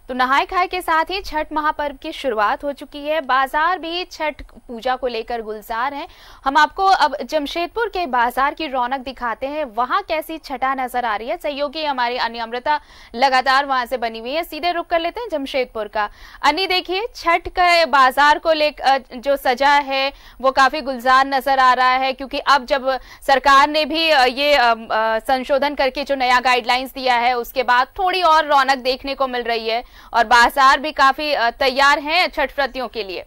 तो नहाय खाए के साथ ही छठ महापर्व की शुरुआत हो चुकी है। बाजार भी छठ पूजा को लेकर गुलजार हैं। हम आपको अब जमशेदपुर के बाजार की रौनक दिखाते हैं, वहां कैसी छठा नजर आ रही है। सहयोगी हमारी अन्नी अमृता लगातार वहां से बनी हुई है। सीधे रुक कर लेते हैं जमशेदपुर का। अन्नी देखिए, छठ के बाजार को लेकर जो सजा है वो काफी गुलजार नजर आ रहा है, क्योंकि अब जब सरकार ने भी ये संशोधन करके जो नया गाइडलाइंस दिया है उसके बाद थोड़ी और रौनक देखने को मिल रही है और बाजार भी काफी तैयार हैं छठ व्रतियों के लिए।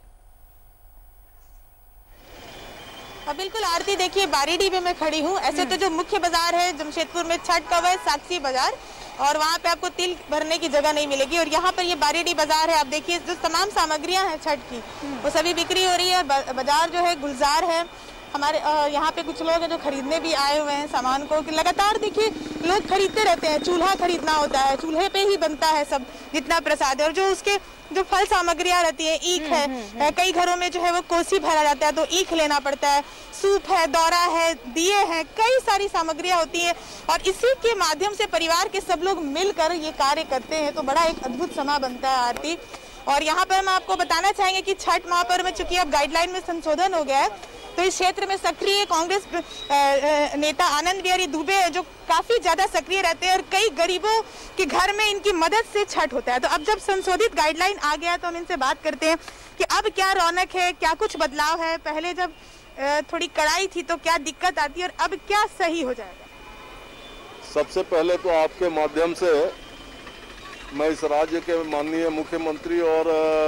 बिल्कुल आरती, देखिए बारीडी में मैं खड़ी हूँ। ऐसे तो जो मुख्य बाजार है जमशेदपुर में छठ का, वह साक्षी बाजार, और वहाँ पे आपको तिल भरने की जगह नहीं मिलेगी। और यहाँ पर ये बारीडी बाजार है। आप देखिए जो तमाम सामग्रियाँ हैं छठ की, वो सभी बिक्री हो रही है। बाजार जो है गुलजार है। हमारे यहाँ पे कुछ लोग हैं जो खरीदने भी आए हुए हैं सामान को। लगातार देखिए लोग खरीदते रहते हैं। चूल्हा खरीदना होता है, चूल्हे पे ही बनता है सब जितना प्रसाद है। और जो उसके जो फल सामग्रियाँ रहती है, ईख है, कई घरों में जो है वो कोसी भरा जाता है तो ईख लेना पड़ता है, सूप है, दौरा है, दिए हैं, कई सारी सामग्रियाँ होती है। और इसी के माध्यम से परिवार के सब लोग मिलकर ये कार्य करते हैं, तो बड़ा एक अद्भुत समा बनता है आरती। और यहाँ पर हम आपको बताना चाहेंगे कि छठ महापर्व में चूंकि अब गाइडलाइन में संशोधन हो गया है, तो इस क्षेत्र में सक्रिय कांग्रेस नेता आनंद बिहारी दुबे है, जो काफी ज्यादा सक्रिय रहते हैं और कई गरीबों के घर में इनकी मदद से छठ होता है। तो अब जब संशोधित गाइडलाइन आ गया तो हम इनसे बात करते हैं कि अब क्या रौनक है, क्या कुछ बदलाव है। पहले जब थोड़ी कड़ाई थी तो क्या दिक्कत आती है और अब क्या सही हो जाएगा। सबसे पहले तो आपके माध्यम से मैं इस राज्य के माननीय मुख्यमंत्री और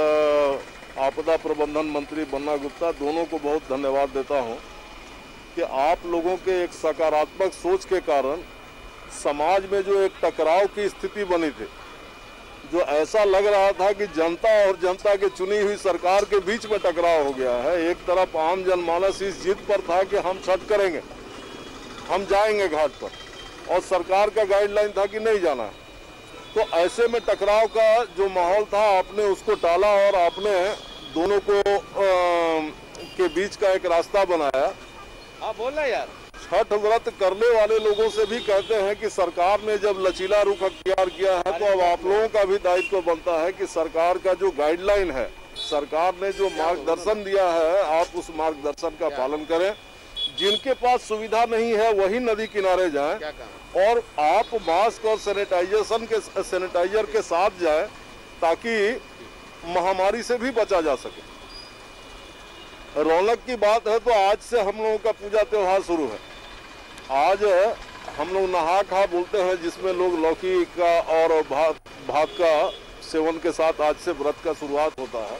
आपदा प्रबंधन मंत्री बन्ना गुप्ता दोनों को बहुत धन्यवाद देता हूं कि आप लोगों के एक सकारात्मक सोच के कारण समाज में जो एक टकराव की स्थिति बनी थी, जो ऐसा लग रहा था कि जनता और जनता के चुनी हुई सरकार के बीच में टकराव हो गया है। एक तरफ आम जनमानस इस जिद पर था कि हम छठ करेंगे, हम जाएंगे घाट पर, और सरकार का गाइडलाइन था कि नहीं जाना। तो ऐसे में टकराव का जो माहौल था, आपने उसको टाला और आपने दोनों को के बीच का एक रास्ता बनाया। आप बोल रहे यार। छठ व्रत करने वाले लोगों से भी कहते हैं कि सरकार ने जब लचीला रुख अख्तियार किया है तो अब आप लोगों का भी दायित्व बनता है कि सरकार का जो गाइडलाइन है, सरकार ने जो मार्गदर्शन दिया है, आप उस मार्गदर्शन का पालन करें। जिनके पास सुविधा नहीं है वही नदी किनारे जाएं और आप मास्क और सैनिटाइजर के साथ जाएं ताकि महामारी से भी बचा जा सके। रौनक की बात है तो आज से हम लोगों का पूजा त्योहार शुरू है। आज हम लोग नहा खा बोलते हैं, जिसमें लोग लौकी का और भात का सेवन के साथ आज से व्रत का शुरुआत होता है।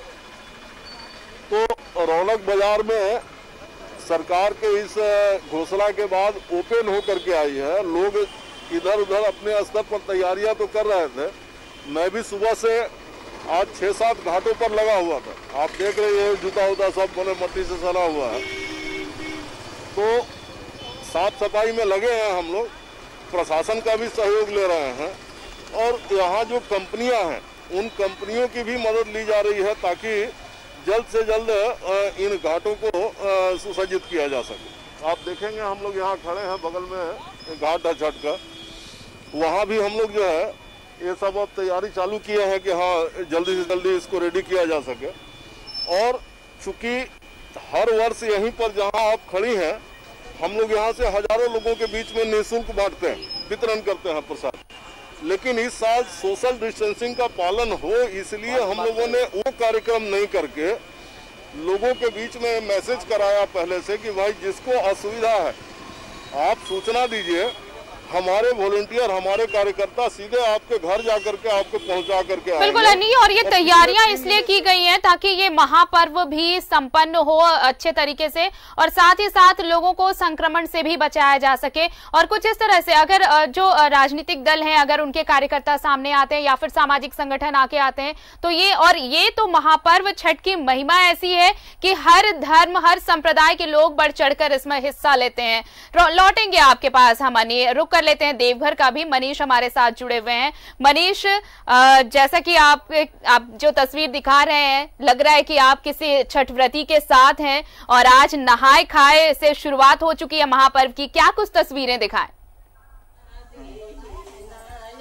तो रौनक बाजार में सरकार के इस घोषणा के बाद ओपन होकर के आई है। लोग इधर उधर अपने स्तर पर तैयारियां तो कर रहे थे। मैं भी सुबह से आज 6-7 घाटों पर लगा हुआ था। आप देख रहे हैं जूता उता सब बने मट्टी से सना हुआ है। तो साफ सफाई में लगे हैं हम लोग, प्रशासन का भी सहयोग ले रहे हैं और यहाँ जो कंपनियाँ हैं उन कंपनियों की भी मदद ली जा रही है ताकि जल्द से जल्द इन घाटों को सुसज्जित किया जा सके। आप देखेंगे हम लोग यहाँ खड़े हैं, बगल में घाट है छठ का, वहाँ भी हम लोग जो है ये सब अब तैयारी चालू किए हैं कि हाँ जल्दी से जल्दी इसको रेडी किया जा सके। और चूँकि हर वर्ष यहीं पर जहाँ आप खड़ी हैं, हम लोग यहाँ से हजारों लोगों के बीच में निःशुल्क बांटते हैं, वितरण करते हैं प्रसाद। लेकिन इस साल सोशल डिस्टेंसिंग का पालन हो, इसलिए हम लोगों ने वो कार्यक्रम नहीं करके लोगों के बीच में मैसेज कराया पहले से कि भाई जिसको असुविधा है आप सूचना दीजिए, हमारे वॉलंटियर, हमारे कार्यकर्ता सीधे आपके घर जाकर के आपको पहुंचा करके आएंगे। बिल्कुल अन्नी, और ये तैयारियां इसलिए की गई हैं ताकि ये महापर्व भी संपन्न हो अच्छे तरीके से और साथ ही साथ लोगों को संक्रमण से भी बचाया जा सके। और कुछ इस तरह से अगर जो राजनीतिक दल हैं, अगर उनके कार्यकर्ता सामने आते हैं या फिर सामाजिक संगठन आके आते हैं तो ये तो महापर्व छठ की महिमा ऐसी है कि हर धर्म, हर संप्रदाय के लोग बढ़ चढ़कर इसमें हिस्सा लेते हैं। लौटेंगे आपके पास हम अन्नी, रुक कर लेते हैं देवघर का भी। मनीष हमारे साथ जुड़े हुए हैं। मनीष, जैसा कि आप जो तस्वीर दिखा रहे हैं, लग रहा है कि आप किसी छठ व्रती के साथ हैं और आज नहाए खाए से शुरुआत हो चुकी है महापर्व की। क्या कुछ तस्वीरें दिखाएं?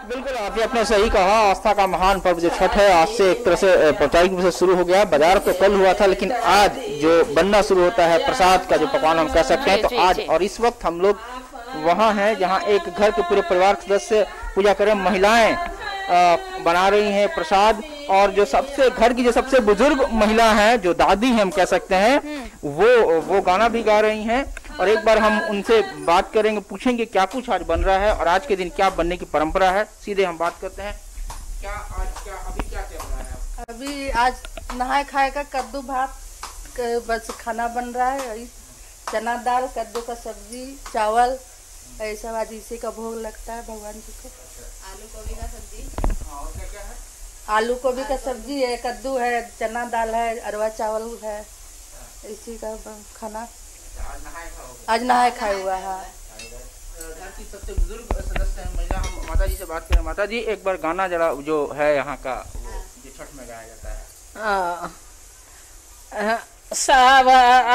बिल्कुल, आपने अपने सही कहा। आस्था का महान पर्व जो छठ है आज से एक तरह से औपचारिक रूप से शुरू हो गया। बाजार तो कल हुआ था, लेकिन आज जो बनना शुरू होता है प्रसाद का जो पकवान हम कह सकते हैं, तो आज और इस वक्त हम लोग वहाँ हैं जहाँ एक घर के पूरे परिवार के सदस्य पूजा करें। महिलाएं बना रही हैं प्रसाद, और जो सबसे घर की जो सबसे बुजुर्ग महिला है, जो दादी है हम कह सकते हैं, वो गाना भी गा रही हैं। और एक बार हम उनसे बात करेंगे, पूछेंगे क्या कुछ आज बन रहा है और आज के दिन क्या बनने की परंपरा है। सीधे हम बात करते हैं। अभी क्या चल रहा है? अभी आज नहाए खाए का कद्दू भात बस खाना बन रहा है। चना दाल, कद्दू का सब्जी, चावल, ऐसा आज इसी का भोग लगता है भगवान जी को। आलू गोभी का सब्जी, और क्या है? आलू गोभी का सब्जी है, कद्दू है, चना दाल है, अरवा चावल है, इसी का खाना आज नहाए खाए हुआ है। घर की सबसे बुजुर्ग सदस्य है महिला, हम माता जी से बात करें। माता जी, एक बार गाना जरा जो है यहाँ का जो छठ में गाया जाता है। सब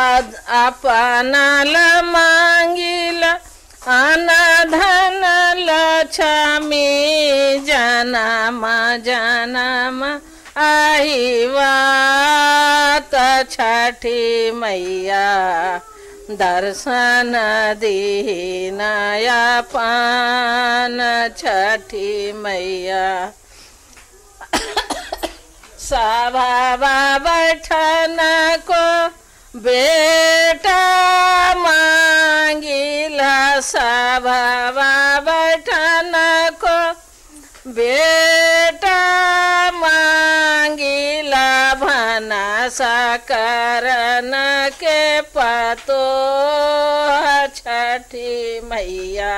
अपना ल मांगिला आना धन लक्ष्मी जनम जनम आही बात छठी मैया दर्शन दीनाया पान छठी मैया सभा बैठन को बेटा मांगिला सभा बैठन को बेटा मांगिला भनसा करन के पतो छठी मैया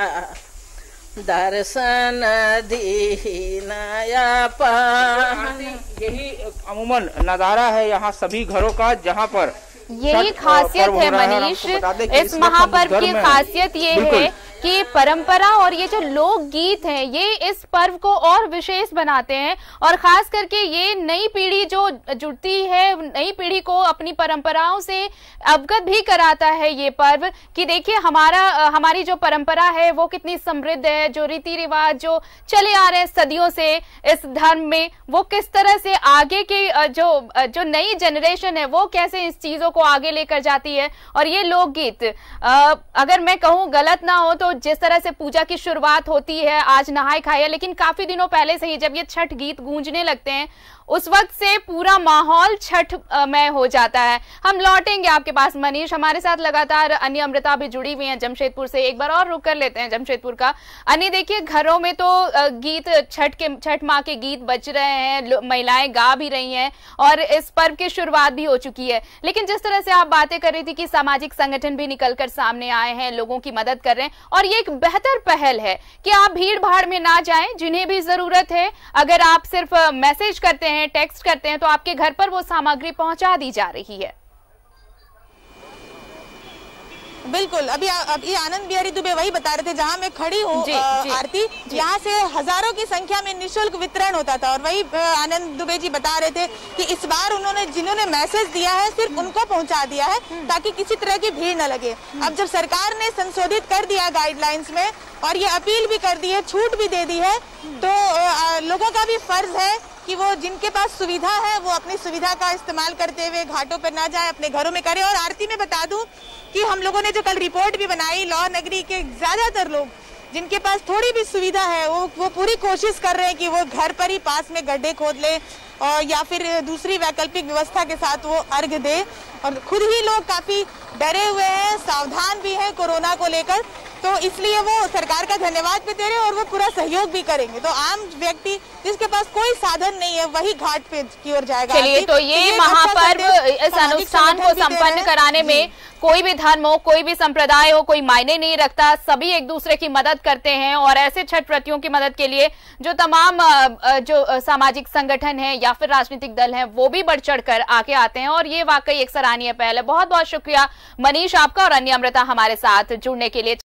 दर्शन दीनाया पान। यही अमूमन नजारा है यहाँ सभी घरों का, जहाँ पर यही खासियत है मनीष। इस महापर्व की खासियत ये है कि परंपरा और ये जो लोकगीत हैं ये इस पर्व को और विशेष बनाते हैं, और खास करके ये नई पीढ़ी जो जुड़ती है, नई पीढ़ी को अपनी परंपराओं से अवगत भी कराता है ये पर्व कि देखिए हमारी जो परंपरा है वो कितनी समृद्ध है, जो रीति रिवाज जो चले आ रहे हैं सदियों से इस धर्म में, वो किस तरह से आगे की जो नई जनरेशन है वो कैसे इस चीजों को आगे लेकर जाती है। और ये लोकगीत अगर मैं कहूँ गलत ना हो तो जिस तरह से पूजा की शुरुआत होती है आज नहाए खाए, लेकिन काफी दिनों पहले से ही जब ये छठ गीत गूंजने लगते हैं उस वक्त से पूरा माहौल छठ में हो जाता है। हम लौटेंगे आपके पास मनीष, हमारे साथ लगातार अन्य अमृता भी जुड़ी हुई हैं जमशेदपुर से। एक बार और रुक कर लेते हैं जमशेदपुर का। अन्य देखिए घरों में तो गीत छठ माँ के गीत बज रहे हैं, महिलाएं गा भी रही हैं और इस पर्व की शुरुआत भी हो चुकी है। लेकिन जिस तरह से आप बातें कर रही थी कि सामाजिक संगठन भी निकलकर सामने आए हैं, लोगों की मदद कर रहे हैं, और ये एक बेहतर पहल है कि आप भीड़ भाड़ में ना जाएं, जिन्हें भी जरूरत है अगर आप सिर्फ मैसेज करते हैं, टेक्स्ट करते हैं, तो आपके घर पर वो सामग्री पहुंचा दी जा रही है। बिल्कुल, अभी आनंद बिहारी दुबे वही बता रहे थे जहां मैं खड़ी हूँ आरती, यहाँ से हजारों की संख्या में निःशुल्क वितरण होता था, और वही आनंद दुबे जी बता रहे थे कि इस बार जिन्होंने मैसेज दिया है सिर्फ उनको पहुंचा दिया है ताकि किसी तरह की भीड़ न लगे। अब जब सरकार ने संशोधित कर दिया गाइडलाइंस में और ये अपील भी कर दी है, छूट भी दे दी है, तो लोगों का भी फर्ज है कि वो जिनके पास सुविधा है वो अपनी सुविधा का इस्तेमाल करते हुए घाटों पर ना जाए, अपने घरों में करें। और आरती में बता दूं कि हम लोगों ने जो कल रिपोर्ट भी बनाई, लौ नगरी के ज्यादातर लोग जिनके पास थोड़ी भी सुविधा है वो पूरी कोशिश कर रहे हैं कि वो घर पर ही पास में गड्ढे खोद ले और या फिर दूसरी वैकल्पिक व्यवस्था के साथ वो अर्घ दे। और खुद ही लोग काफी डरे हुए हैं, सावधान भी हैं कोरोना को लेकर, तो इसलिए वो सरकार का धन्यवाद भी दे रहे हैं और वो पूरा सहयोग भी करेंगे। तो आम व्यक्ति जिसके पास कोई साधन नहीं है वही घाट पे की ओर जाएगा। चलिए, तो ये महापर्व इस अनुष्ठान को संपन्न कराने में कोई भी धर्म हो, कोई भी संप्रदाय हो, कोई मायने नहीं रखता, सभी एक दूसरे की मदद करते हैं। और ऐसे छठ व्रतियों की मदद के लिए जो तमाम जो सामाजिक संगठन है या फिर राजनीतिक दल हैं वो भी बढ़ चढ़ कर आगे आते हैं, और ये वाकई एक सराहनीय पहल है। बहुत बहुत शुक्रिया मनीष आपका और अन्य अमृता हमारे साथ जुड़ने के लिए।